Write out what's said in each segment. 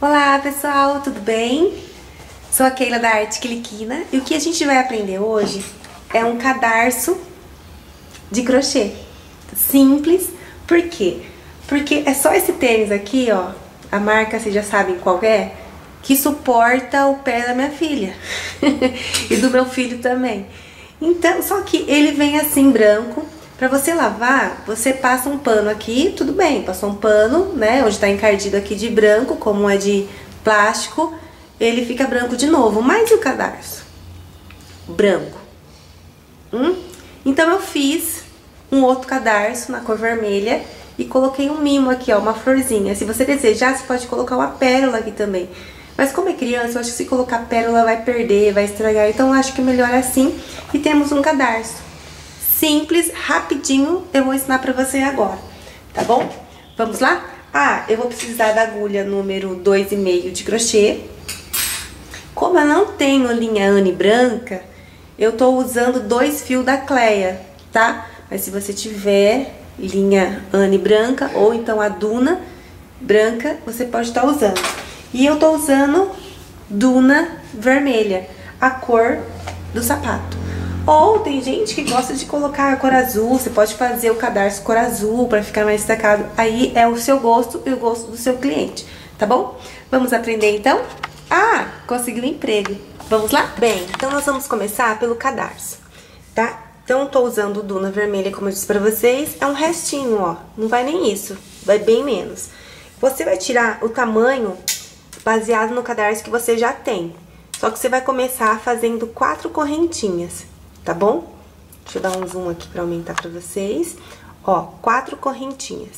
Olá pessoal, tudo bem? Sou a Keila da Arte Cliquina e o que a gente vai aprender hoje é um cadarço de crochê. Simples, por quê? Porque é só esse tênis aqui, ó, a marca vocês já sabem qual é, que suporta o pé da minha filha e do meu filho também. Então, só que ele vem assim branco. Pra você lavar, você passa um pano aqui, tudo bem, passou um pano, né, onde tá encardido aqui de branco, como é de plástico, ele fica branco de novo. Mas e o cadarço? Branco. Então eu fiz um outro cadarço na cor vermelha e coloquei um mimo aqui, ó, uma florzinha. Se você desejar, você pode colocar uma pérola aqui também. Mas como é criança, eu acho que se colocar pérola vai perder, vai estragar, então eu acho que é melhor assim. E temos um cadarço. Simples, rapidinho, eu vou ensinar pra você agora, tá bom? Vamos lá? Ah, eu vou precisar da agulha número 2,5 de crochê. Como eu não tenho linha Anne branca, eu tô usando 2 fios da Cleia, tá? Mas se você tiver linha Anne branca ou então a Duna branca, você pode estar usando. E eu tô usando Duna vermelha, a cor do sapato. Ou tem gente que gosta de colocar a cor azul, você pode fazer o cadarço cor azul para ficar mais destacado. Aí é o seu gosto e o gosto do seu cliente, tá bom? Vamos aprender então? Ah, conseguiu um emprego. Vamos lá? Bem, então nós vamos começar pelo cadarço, tá? Então eu tô usando o Duna vermelha, como eu disse pra vocês, é um restinho, ó, não vai nem isso, vai bem menos. Você vai tirar o tamanho baseado no cadarço que você já tem, só que você vai começar fazendo 4 correntinhas. Tá bom? Deixa eu dar um zoom aqui pra aumentar pra vocês. Ó, 4 correntinhas.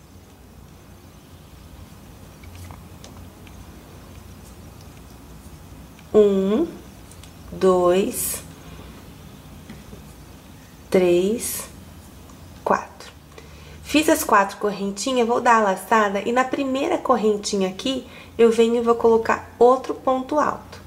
1, 2, 3, 4. Fiz as 4 correntinhas, vou dar a laçada e na primeira correntinha aqui, eu venho e vou colocar outro ponto alto.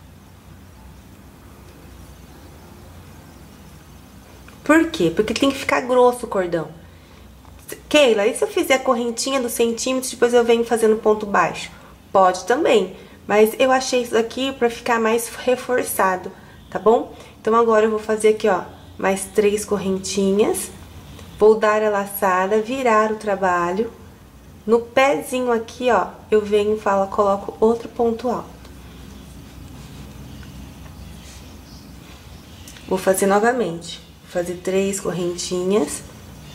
Por quê? Porque tem que ficar grosso o cordão. Keila, e se eu fizer a correntinha dos centímetros, depois eu venho fazendo ponto baixo? Pode também, mas eu achei isso aqui pra ficar mais reforçado, tá bom? Então agora eu vou fazer aqui, ó, mais 3 correntinhas. Vou dar a laçada, virar o trabalho. No pezinho aqui, ó, eu venho e coloco outro ponto alto. Vou fazer novamente. Fazer 3 correntinhas,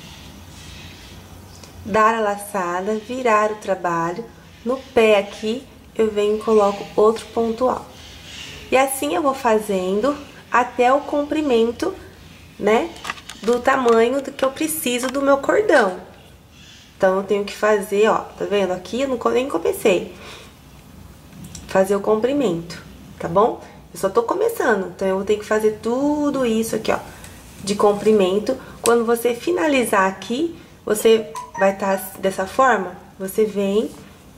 dar a laçada, virar o trabalho, no pé aqui eu venho e coloco outro ponto alto. E assim eu vou fazendo até o comprimento, né, do tamanho do que eu preciso do meu cordão. Então eu tenho que fazer, ó, tá vendo? Aqui eu nem comecei. Fazer o comprimento, tá bom? Eu só tô começando, então eu vou ter que fazer tudo isso aqui, ó, de comprimento. Quando você finalizar aqui, você vai estar dessa forma, você vem,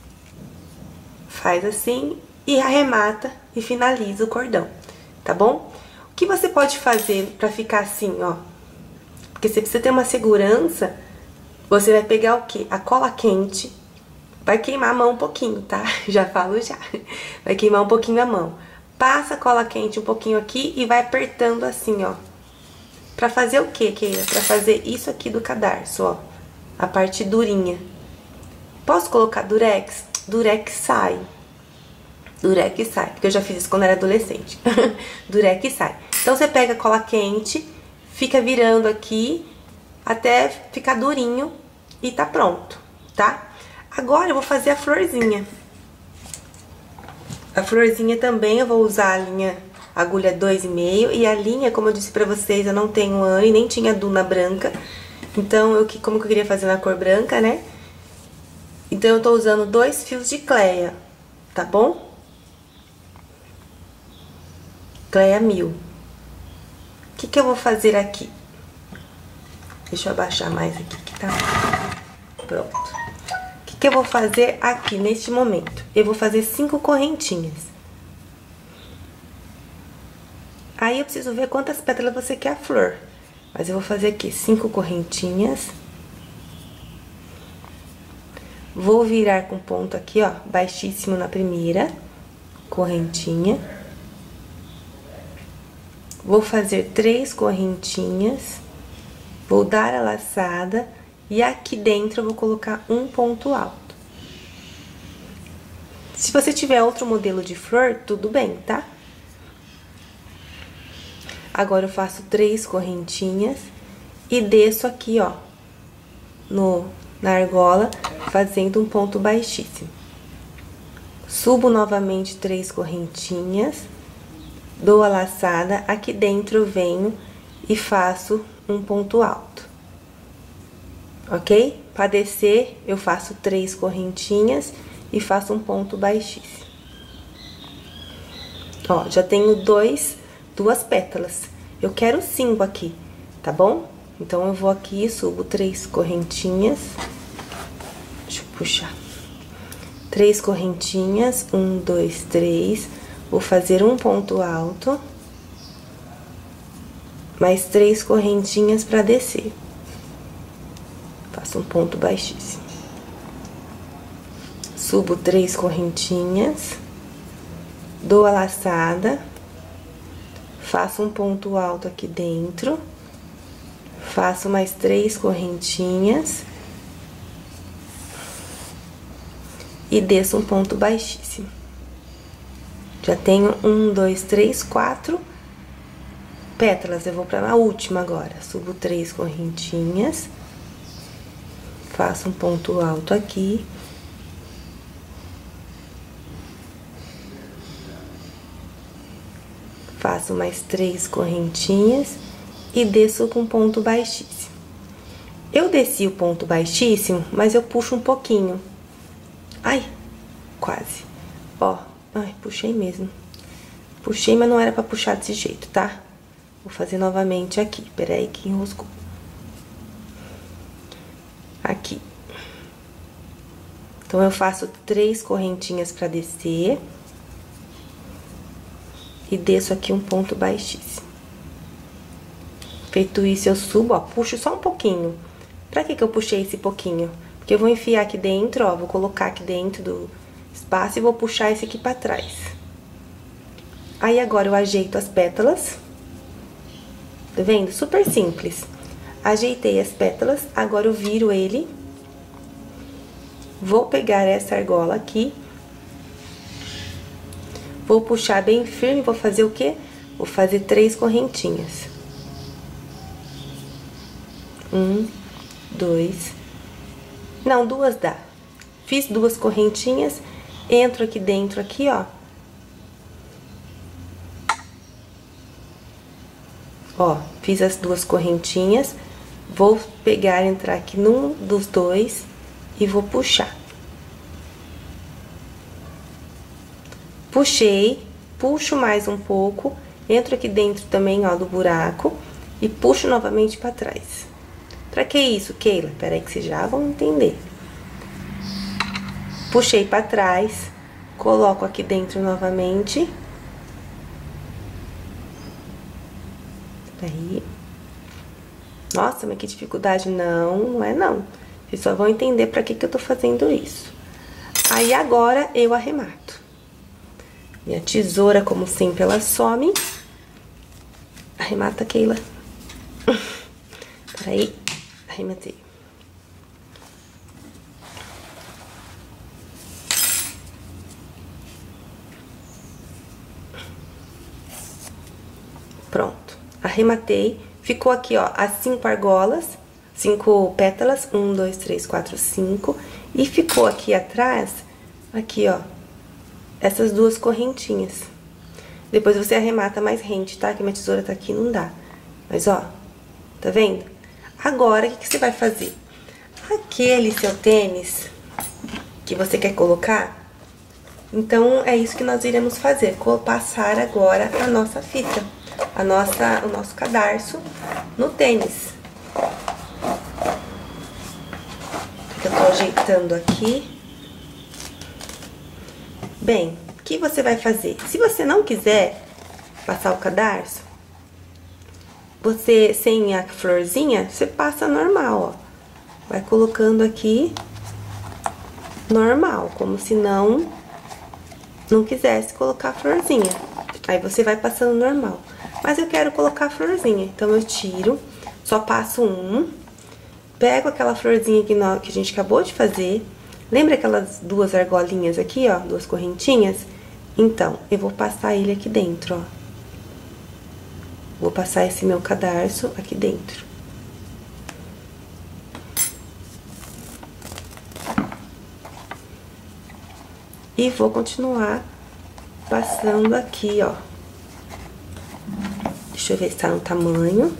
faz assim e arremata e finaliza o cordão, tá bom? O que você pode fazer pra ficar assim, ó, porque você precisa ter uma segurança, você vai pegar o quê? A cola quente, vai queimar a mão um pouquinho, tá? Já falo já, vai queimar um pouquinho a mão. Passa a cola quente um pouquinho aqui e vai apertando assim, ó. Pra fazer o quê, Keila? Pra fazer isso aqui do cadarço, ó. A parte durinha. Posso colocar durex? Durex sai. Durex sai. Porque eu já fiz isso quando era adolescente. Durex sai. Então, você pega a cola quente, fica virando aqui, até ficar durinho e tá pronto, tá? Agora, eu vou fazer a florzinha. A florzinha também eu vou usar a linha... agulha 2,5 e a linha, como eu disse pra vocês, eu não tenho Anne, nem tinha Duna branca. Então, como que eu queria fazer na cor branca, né? Então, eu tô usando 2 fios de Cleia, tá bom? Cleia 1000. O que eu vou fazer aqui? Deixa eu abaixar mais aqui, que tá... Pronto. O que eu vou fazer aqui, neste momento? Eu vou fazer 5 correntinhas. Aí eu preciso ver quantas pétalas você quer a flor. Mas eu vou fazer aqui 5 correntinhas. Vou virar com ponto aqui, ó, baixíssimo na primeira correntinha. Vou fazer 3 correntinhas, vou dar a laçada e aqui dentro eu vou colocar um ponto alto. Se você tiver outro modelo de flor, tudo bem, tá? Agora eu faço 3 correntinhas e desço aqui, ó, na argola, fazendo um ponto baixíssimo. Subo novamente 3 correntinhas, dou a laçada, aqui dentro eu venho e faço um ponto alto, ok? Para descer, eu faço 3 correntinhas e faço um ponto baixíssimo. Ó, já tenho duas pétalas. Eu quero 5 aqui, tá bom? Então, eu vou aqui e subo 3 correntinhas. Deixa eu puxar. 3 correntinhas, 1, 2, 3. Vou fazer um ponto alto. Mais 3 correntinhas pra descer. Faço um ponto baixíssimo. Subo 3 correntinhas. Dou a laçada. Faço um ponto alto aqui dentro. Faço mais 3 correntinhas. E desço um ponto baixíssimo. Já tenho 1, 2, 3, 4 pétalas. Eu vou pra a última agora. Subo 3 correntinhas. Faço um ponto alto aqui. Faço mais 3 correntinhas e desço com ponto baixíssimo. Eu desci o ponto baixíssimo, mas eu puxo um pouquinho. Ai, quase. Ó, ai, puxei mesmo. Puxei, mas não era pra puxar desse jeito, tá? Vou fazer novamente aqui. Peraí que enroscou. Aqui. Então, eu faço 3 correntinhas pra descer. E desço aqui um ponto baixíssimo. Feito isso, eu subo, ó, puxo só um pouquinho. Pra que eu puxei esse pouquinho? Porque eu vou enfiar aqui dentro, ó, vou colocar aqui dentro do espaço e vou puxar esse aqui pra trás. Aí, agora, eu ajeito as pétalas. Tá vendo? Super simples. Ajeitei as pétalas, agora eu viro ele. Vou pegar essa argola aqui. Vou puxar bem firme, vou fazer o quê? Vou fazer 3 correntinhas. 1, 2... Não, 2 dá. Fiz 2 correntinhas, entro aqui dentro, aqui, ó. Ó, fiz as 2 correntinhas, vou pegar, entrar aqui num dos dois e vou puxar. Puxei, puxo mais um pouco, entro aqui dentro também, ó, do buraco e puxo novamente pra trás. Pra que isso, Keila? Peraí que vocês já vão entender. Puxei pra trás, coloco aqui dentro novamente. Aí. Nossa, mas que dificuldade. Não, não é não. Vocês só vão entender pra que eu tô fazendo isso. Aí, agora, eu arremato. Minha tesoura, como sempre, ela some. Arremata, Keila. Peraí. Arrematei. Pronto. Arrematei. Ficou aqui, ó, as 5 argolas, 5 pétalas. 1, 2, 3, 4, 5. E ficou aqui atrás, aqui, ó, essas 2 correntinhas. Depois você arremata mais rente, tá? Que minha tesoura tá aqui, não dá. Mas, ó, tá vendo? Agora, o que você vai fazer? Aquele seu tênis que você quer colocar, então, é isso que nós iremos fazer. Passar agora a nossa fita, o nosso cadarço no tênis. Eu tô ajeitando aqui. Bem, o que você vai fazer? Se você não quiser passar o cadarço, você, sem a florzinha, você passa normal, ó. Vai colocando aqui. normal, como se não quisesse colocar a florzinha. Aí você vai passando normal. Mas eu quero colocar a florzinha, então eu tiro, só passo um, pego aquela florzinha que a gente acabou de fazer. Lembra aquelas duas argolinhas aqui, ó, duas correntinhas? Então, eu vou passar ele aqui dentro, ó. Vou passar esse meu cadarço aqui dentro. E vou continuar passando aqui, ó. Deixa eu ver se tá no tamanho.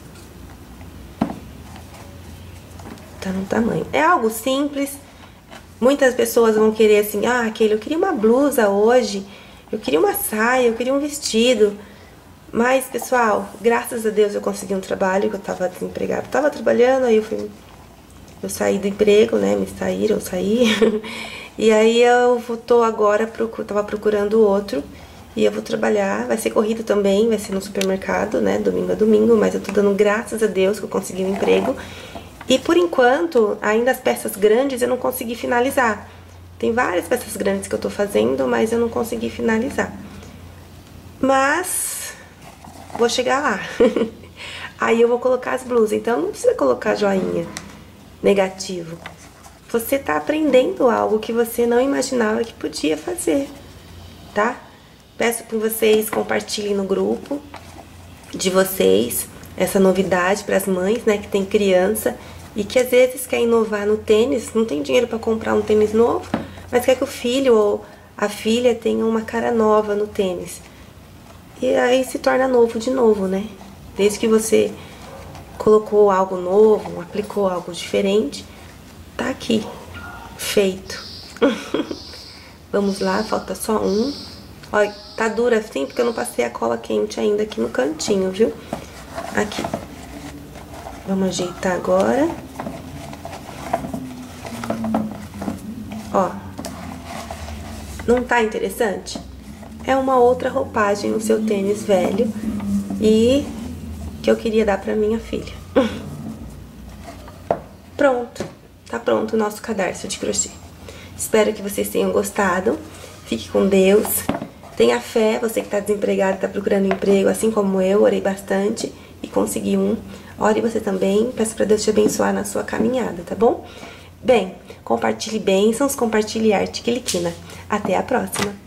Tá no tamanho. É algo simples. Muitas pessoas vão querer assim, ah, Keila, eu queria uma blusa hoje, eu queria uma saia, eu queria um vestido. Mas, pessoal, graças a Deus eu consegui um trabalho, que eu tava desempregada. Eu tava trabalhando, aí eu saí do emprego, né, me saíram, eu saí. E aí eu tô agora, tava procurando outro, e eu vou trabalhar, vai ser corrido também, vai ser no supermercado, né, domingo a domingo, mas eu tô dando graças a Deus que eu consegui um emprego. E por enquanto, ainda as peças grandes eu não consegui finalizar. Tem várias peças grandes que eu tô fazendo, mas eu não consegui finalizar. Mas vou chegar lá. Aí eu vou colocar as blusas, então não precisa colocar joinha negativo. Você tá aprendendo algo que você não imaginava que podia fazer, tá? Peço que vocês compartilhem no grupo de vocês essa novidade para as mães, né, que tem criança e que às vezes quer inovar no tênis, não tem dinheiro para comprar um tênis novo, mas quer que o filho ou a filha tenha uma cara nova no tênis. E aí se torna novo de novo, né? Desde que você colocou algo novo, aplicou algo diferente, tá aqui, feito. Vamos lá, falta só um. Olha, tá dura assim porque eu não passei a cola quente ainda aqui no cantinho, viu? Aqui. Vamos ajeitar agora. Ó. Não tá interessante? É uma outra roupagem no seu tênis velho e que eu queria dar pra minha filha. Pronto. Tá pronto o nosso cadarço de crochê. Espero que vocês tenham gostado. Fique com Deus. Tenha fé, você que tá desempregado, tá procurando emprego, assim como eu, orei bastante e consegui um. Ore você também, peço pra Deus te abençoar na sua caminhada, tá bom? Bem, compartilhe bênçãos, compartilhe arte quiliquina. Até a próxima!